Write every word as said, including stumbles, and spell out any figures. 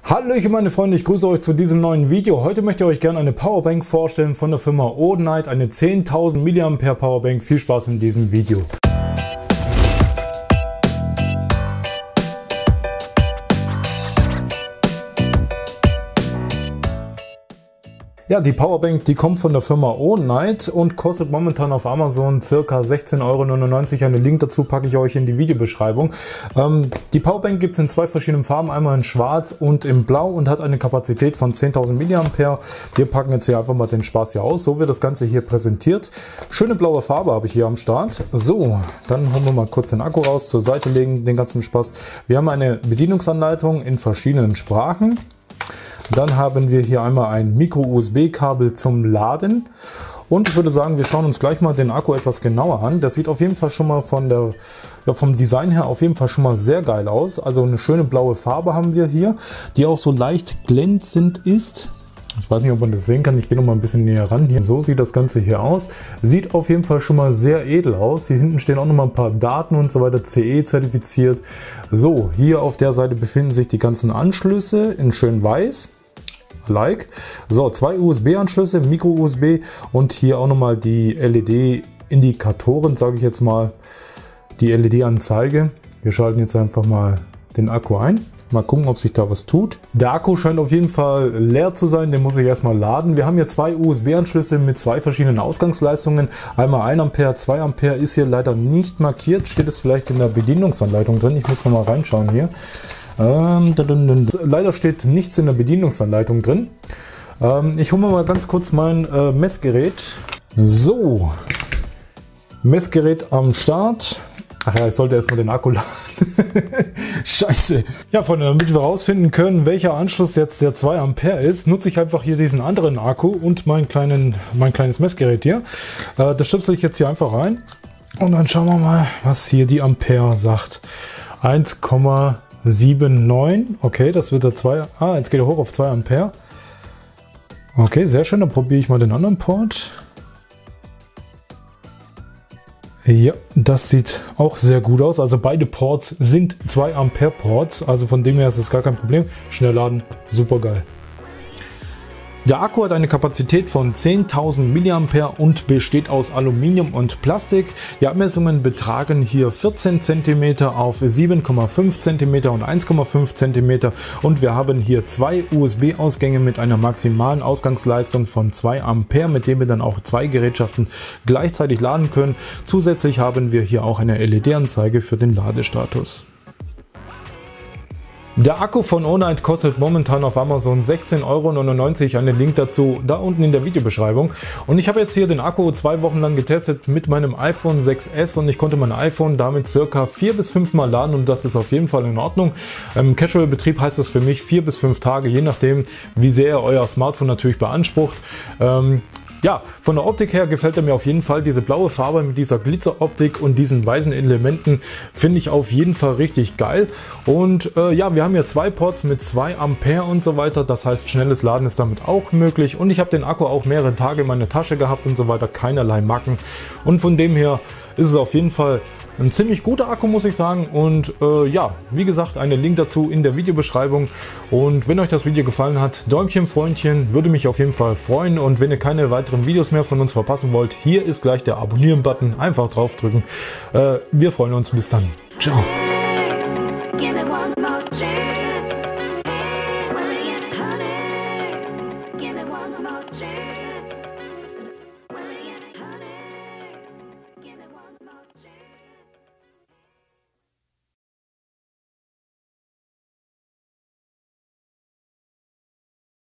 Hallöchen meine Freunde, ich grüße euch zu diesem neuen Video. Heute möchte ich euch gerne eine Powerbank vorstellen von der Firma Odenite, eine zehntausend Milliampere Powerbank. Viel Spaß in diesem Video. Ja, die Powerbank, die kommt von der Firma Odenite und kostet momentan auf Amazon ca. sechzehn Euro neunundneunzig. Einen Link dazu packe ich euch in die Videobeschreibung. Ähm, die Powerbank gibt es in zwei verschiedenen Farben, einmal in schwarz und in blau und hat eine Kapazität von zehntausend Milliampere. Wir packen jetzt hier einfach mal den Spaß hier aus. So wird das Ganze hier präsentiert. Schöne blaue Farbe habe ich hier am Start. So, dann holen wir mal kurz den Akku raus, zur Seite legen, den ganzen Spaß. Wir haben eine Bedienungsanleitung in verschiedenen Sprachen. Dann haben wir hier einmal ein Micro-U S B-Kabel zum Laden. Und ich würde sagen, wir schauen uns gleich mal den Akku etwas genauer an. Das sieht auf jeden Fall schon mal von der, ja, vom Design her auf jeden Fall schon mal sehr geil aus. Also eine schöne blaue Farbe haben wir hier, die auch so leicht glänzend ist. Ich weiß nicht, ob man das sehen kann. Ich gehe noch mal ein bisschen näher ran. Hier, so sieht das Ganze hier aus. Sieht auf jeden Fall schon mal sehr edel aus. Hier hinten stehen auch noch mal ein paar Daten und so weiter. C E zertifiziert. So, hier auf der Seite befinden sich die ganzen Anschlüsse in schön weiß. Like. So, zwei U S B-Anschlüsse, Micro-U S B und hier auch noch mal die L E D-Indikatoren, sage ich jetzt mal. Die L E D-Anzeige. Wir schalten jetzt einfach mal den Akku ein. Mal gucken, ob sich da was tut. Der Akku scheint auf jeden Fall leer zu sein, den muss ich erstmal laden. Wir haben hier zwei U S B-Anschlüsse mit zwei verschiedenen Ausgangsleistungen. Einmal ein Ampere, zwei Ampere ist hier leider nicht markiert. Steht es vielleicht in der Bedienungsanleitung drin? Ich muss noch mal reinschauen hier. Ähm, leider steht nichts in der Bedienungsanleitung drin. Ähm, ich hole mir mal ganz kurz mein äh, Messgerät. So, Messgerät am Start. Ach ja, ich sollte erstmal den Akku laden. Scheiße. Ja, Freunde, damit wir herausfinden können, welcher Anschluss jetzt der zwei Ampere ist, nutze ich einfach hier diesen anderen Akku und mein, kleinen, mein kleines Messgerät hier. Äh, das stöpsel ich jetzt hier einfach rein. Und dann schauen wir mal, was hier die Ampere sagt. eins Komma sieben neun. Okay, das wird der zwei. Ah, jetzt geht er hoch auf zwei Ampere. Okay, sehr schön. Dann probiere ich mal den anderen Port. Ja, das sieht auch sehr gut aus. Also beide Ports sind zwei Ampere Ports. Also von dem her ist es gar kein Problem. Schnell laden, super geil. Der Akku hat eine Kapazität von zehntausend Milliampere und besteht aus Aluminium und Plastik. Die Abmessungen betragen hier vierzehn Zentimeter auf sieben Komma fünf Zentimeter und eins Komma fünf Zentimeter. Und wir haben hier zwei U S B-Ausgänge mit einer maximalen Ausgangsleistung von zwei Ampere, mit dem wir dann auch zwei Gerätschaften gleichzeitig laden können. Zusätzlich haben wir hier auch eine L E D-Anzeige für den Ladestatus. Der Akku von Odenite kostet momentan auf Amazon sechzehn Euro neunundneunzig, einen Link dazu da unten in der Videobeschreibung. Und ich habe jetzt hier den Akku zwei Wochen lang getestet mit meinem iPhone sechs S und ich konnte mein iPhone damit circa vier bis fünf Mal laden und das ist auf jeden Fall in Ordnung. Im Casual-Betrieb heißt das für mich vier bis fünf Tage, je nachdem wie sehr euer Smartphone natürlich beansprucht. Ähm, Ja, von der Optik her gefällt er mir auf jeden Fall. Diese blaue Farbe mit dieser Glitzeroptik und diesen weißen Elementen finde ich auf jeden Fall richtig geil. Und äh, ja, wir haben hier zwei Ports mit zwei Ampere und so weiter. Das heißt, schnelles Laden ist damit auch möglich. Und ich habe den Akku auch mehrere Tage in meiner Tasche gehabt und so weiter. Keinerlei Macken. Und von dem her ist es auf jeden Fall ein ziemlich guter Akku, muss ich sagen. Und äh, ja, wie gesagt, einen Link dazu in der Videobeschreibung. Und wenn euch das Video gefallen hat, Däumchen, Freundchen, würde mich auf jeden Fall freuen. Und wenn ihr keine weiteren Videos mehr von uns verpassen wollt, hier ist gleich der Abonnieren-Button. Einfach draufdrücken. Äh, wir freuen uns. Bis dann. Ciao. Chance.